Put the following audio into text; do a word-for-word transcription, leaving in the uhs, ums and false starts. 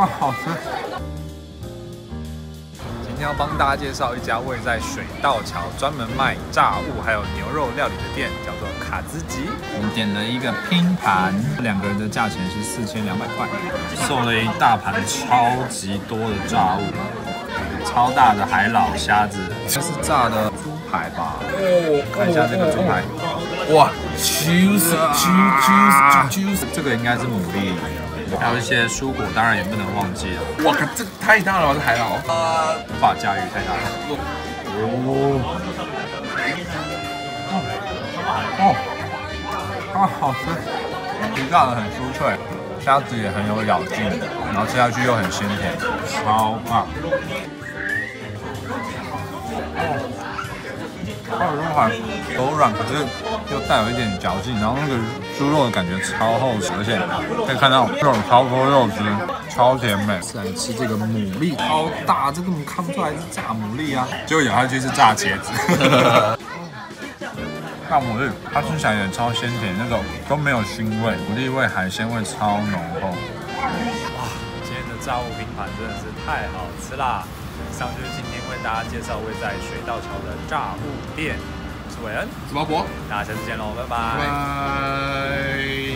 啊，好吃。今天要帮大家介绍一家位在水道桥、专门卖炸物还有牛肉料理的店，叫做卡兹吉。我们点了一个拼盘，两个人的价钱是四千两百块，送了一大盘超级多的炸物，超大的海老虾子，这是炸的猪排吧？哦，看一下这个猪排，哇 ，juicy juicy juicy， 这个应该是牡蛎。 还有一些蔬果，当然也不能忘记了。 哇靠，这太大了吧，这海老， 呃，无法驾驭，太大了。哦，哦，啊，好吃，皮炸的很酥脆，虾子也很有咬劲，然后吃下去又很鲜甜，超棒。它的肉还柔软，可是又带有一点嚼劲，然后那个猪肉的感觉超厚实，而且可以看到这种超多肉汁，超甜美。来吃这个牡蛎，超大，这根本看不出来是炸牡蛎啊，结果咬下去是炸茄子。大牡蛎，它吃起来也超鲜甜，那种都没有腥味，牡蛎味、海鲜味超浓厚。哇，今天的炸物拼盘真的是太好吃啦！ 以上就是今天为大家介绍位在水道桥的炸物店，我是韦恩， 我是毛博， 大家下次见喽，拜拜。 拜。